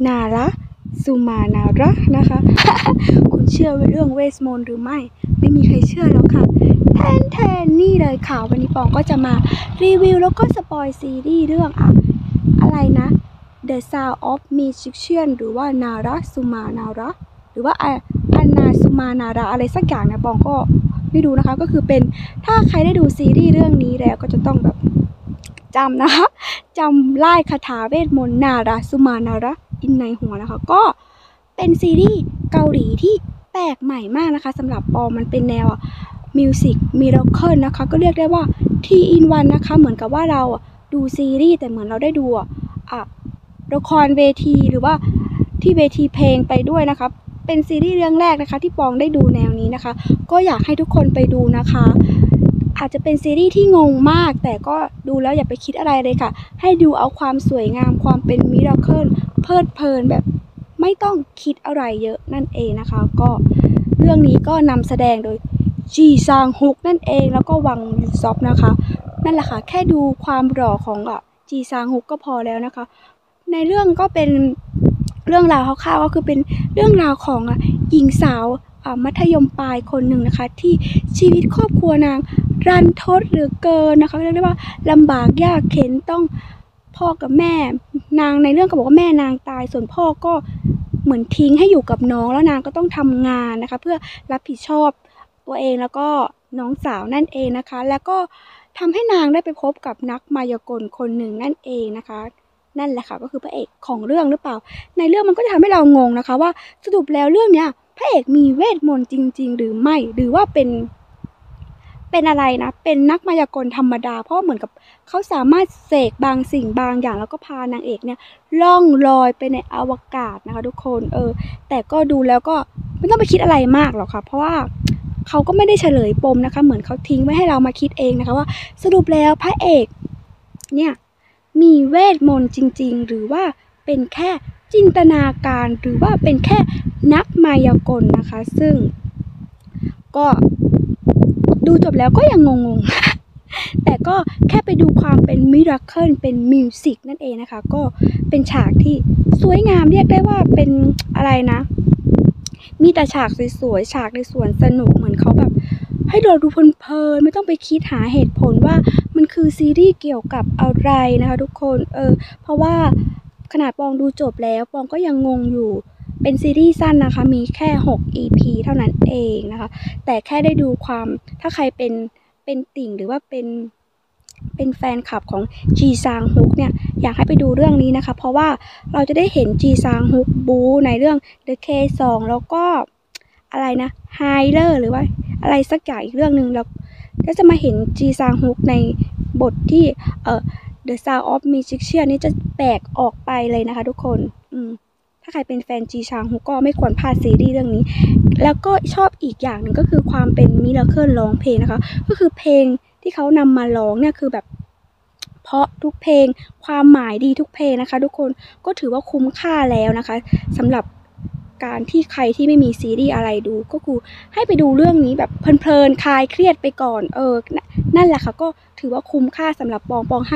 นาระสุมานาระนะคะ คุณเชื่อเรื่องเวทมนต์หรือไม่มีใครเชื่อแล้วค่ะแทนนี่เลยค่ะวันนี้ปองก็จะมารีวิวแล้วก็สปอยซีรีส์เรื่องอะไรนะ The Sound of Magician หรือว่านาระสุมานาระหรือว่าอันนาสุมานาระอะไรสักอย่างนะปองก็ไม่ดูนะคะก็คือเป็นถ้าใครได้ดูซีรีส์เรื่องนี้แล้วก็จะต้องแบบจำนะคะจำไล่คาถาเวทมนต์นาระสุมานาระอินในหัวนะคะก็เป็นซีรีส์เกาหลีที่แปลกใหม่มากนะคะสำหรับปองมันเป็นแนวมิวสิกมิราเคิลนะคะก็เรียกได้ว่าทีอินวันนะคะเหมือนกับว่าเราดูซีรีส์แต่เหมือนเราได้ดูละครเวทีหรือว่าที่เวทีเพลงไปด้วยนะคะเป็นซีรีส์เรื่องแรกนะคะที่ปองได้ดูแนวนี้นะคะก็อยากให้ทุกคนไปดูนะคะอาจจะเป็นซีรีส์ที่งงมากแต่ก็ดูแล้วอย่าไปคิดอะไรเลยค่ะให้ดูเอาความสวยงามความเป็นมิราเคิลเพลิดเพลินแบบไม่ต้องคิดอะไรเยอะนั่นเองนะคะก็เรื่องนี้ก็นำแสดงโดยจีซางฮุกนั่นเองแล้วก็วังยูซอฟนะคะนั่นแหละค่ะแค่ดูความหล่อของจีซางฮุกก็พอแล้วนะคะในเรื่องก็เป็นเรื่องราวคร่าวๆก็คือเป็นเรื่องราวของหญิงสาวมัธยมปลายคนหนึ่งนะคะที่ชีวิตครอบครัวนางรันทดเหลือเกินนะคะเรียกได้ว่าลำบากยากเข็ญต้องพ่อกับแม่นางในเรื่องก็บอกว่าแม่นางตายส่วนพ่อก็เหมือนทิ้งให้อยู่กับน้องแล้วนางก็ต้องทำงานนะคะเพื่อรับผิดชอบตัวเองแล้วก็น้องสาวนั่นเองนะคะแล้วก็ทำให้นางได้ไปพบกับนักมายากลคนหนึ่งนั่นเองนะคะนั่นแหละค่ะก็คือพระเอกของเรื่องหรือเปล่าในเรื่องมันก็จะทำให้เรางงนะคะว่าสรุปแล้วเรื่องเนี้ยพระเอกมีเวทมนต์จริงๆหรือไม่หรือว่าเป็นอะไรนะเป็นนักมายากลธรรมดาเพราะเหมือนกับเขาสามารถเสกบางสิ่งบางอย่างแล้วก็พานางเอกเนี่ยล่องลอยไปในอวกาศนะคะทุกคนแต่ก็ดูแล้วก็ไม่ต้องไปคิดอะไรมากหรอกค่ะเพราะว่าเขาก็ไม่ได้เฉลยปมนะคะเหมือนเขาทิ้งไว้ให้เรามาคิดเองนะคะว่าสรุปแล้วพระเอกเนี่ยมีเวทมนต์จริงๆหรือว่าเป็นแค่จินตนาการหรือว่าเป็นแค่นักมายากลนะคะซึ่งก็ดูจบแล้วก็ยังงงๆแต่ก็แค่ไปดูความเป็นมิราเคิลเป็นมิวสิกนั่นเองนะคะก็เป็นฉากที่สวยงามเรียกได้ว่าเป็นอะไรนะมีแต่ฉากสวยๆฉากในสวนสนุกเหมือนเขาแบบให้เราดูเพลินๆไม่ต้องไปคิดหาเหตุผลว่ามันคือซีรีส์เกี่ยวกับอะไรนะคะทุกคนเพราะว่าขนาดปองดูจบแล้วปองก็ยังงงอยู่เป็นซีรีส์สั้นนะคะมีแค่6 EP เท่านั้นเองนะคะแต่แค่ได้ดูความถ้าใครเป็นติ่งหรือว่าเป็นแฟนคลับของจีซางฮุกเนี่ยอยากให้ไปดูเรื่องนี้นะคะเพราะว่าเราจะได้เห็นจีซางฮุกบูในเรื่อง The K2 แล้วก็อะไรนะไฮเลอร์หรือว่าอะไรสักอย่างอีกเรื่องหนึ่งแล้วก็จะมาเห็นจีซางฮุกในบทที่The Sound of Magician นี่จะแปลกออกไปเลยนะคะทุกคนถ้าใครเป็นแฟนจีซางฮุกก็ไม่ควรพลาดซีรีส์เรื่องนี้แล้วก็ชอบอีกอย่างหนึ่งก็คือความเป็นมิราเคิลร้องเพลงนะคะก็คือเพลงที่เขานำมาร้องเนี่ยคือแบบเพราะทุกเพลงความหมายดีทุกเพลงนะคะทุกคนก็ถือว่าคุ้มค่าแล้วนะคะสำหรับการที่ใครที่ไม่มีซีรีส์อะไรดูก็คือให้ไปดูเรื่องนี้แบบเพลินๆคลายเครียดไปก่อนนั่นแหละค่ะก็ถือว่าคุ้มค่าสำหรับปองให้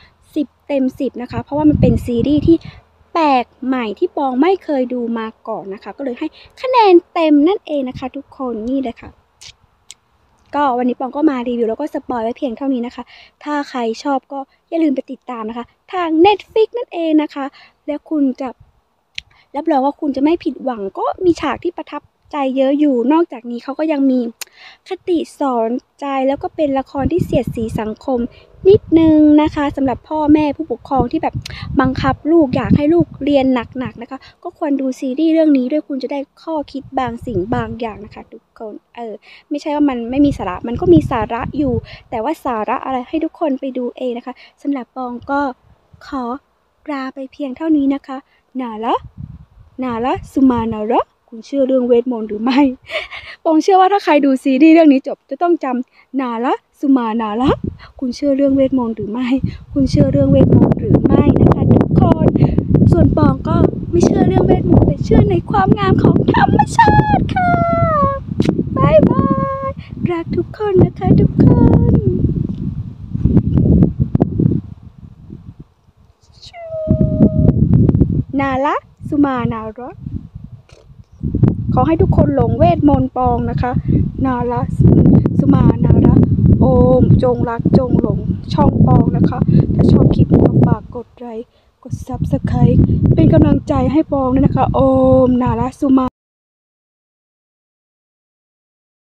10 เต็ม 10นะคะเพราะว่ามันเป็นซีรีส์ที่แปลกใหม่ที่ปองไม่เคยดูมาก่อนนะคะก็เลยให้คะแนนเต็มนั่นเองนะคะทุกคนนี่เลยค่ะก็วันนี้ปองก็มารีวิวแล้วก็สปอยไว้เพียงเท่านี้นะคะถ้าใครชอบก็อย่าลืมไปติดตามนะคะทาง Netflix นั่นเองนะคะแล้วคุณจะรับรองว่าคุณจะไม่ผิดหวังก็มีฉากที่ประทับใจเยอะอยู่นอกจากนี้เขาก็ยังมีคติสอนใจแล้วก็เป็นละครที่เสียดสีสังคมนิดนึงนะคะสำหรับพ่อแม่ผู้ปกครองที่แบบบังคับลูกอยากให้ลูกเรียนหนักๆนะคะก็ควรดูซีรีส์เรื่องนี้ด้วยคุณจะได้ข้อคิดบางสิ่งบางอย่างนะคะทุกคนไม่ใช่ว่ามันไม่มีสาระมันก็มีสาระอยู่แต่ว่าสาระอะไรให้ทุกคนไปดูเองนะคะสำหรับปองก็ขอลาไปเพียงเท่านี้นะคะนาระสุมานาระคุณเชื่อเรื่องเวทมนต์หรือไม่ปองเชื่อว่าถ้าใครดูซีรีส์เรื่องนี้จบจะต้องจำนาระสุมานาระคุณเชื่อเรื่องเวทมนต์หรือไม่คุณเชื่อเรื่องเวทมนต์หรือไม่นะคะทุกคนส่วนปองก็ไม่เชื่อเรื่องเวทมนต์แต่เชื่อในความงามของธรรมชาติค่ะบายบายรักทุกคนนะคะทุกคนนาระสุมานาระขอให้ทุกคนหลงเวทมนต์ปองนะคะนาระสุมานาระโอมจงรักจงหลงช่องปองนะคะถ้าชอบคลิปนี้ก็ฝากกดไลค์กด Subscribe เป็นกำลังใจให้ปองด้วยนะคะโอมนาระสุมา